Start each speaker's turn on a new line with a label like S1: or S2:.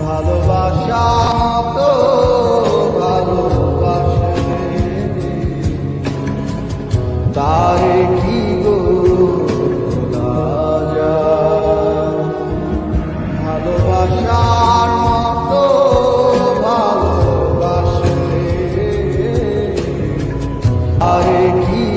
S1: ভালোবাসা তো ভালোবাসে তারে কি গো ভোলা যায়? ভালোবাসার মতো ভালোবাসে তারে কি